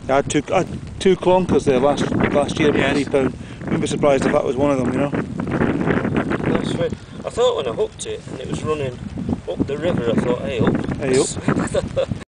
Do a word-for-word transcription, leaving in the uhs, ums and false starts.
I had two, I had two clunkers there last last year, Yes. three pound. Wouldn't be surprised if that was one of them, you know. That's right. I thought when I hooked it and it was running up the river, I thought, hey up. Hey up.